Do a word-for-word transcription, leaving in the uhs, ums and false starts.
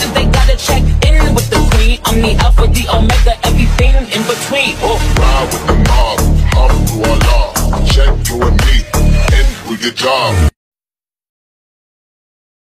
bitches, they gotta check in with the queen. I'm the alpha, the omega, everything in between. Oh. Ride with the mob, Alhamdulillah. Check you and me, and we get job.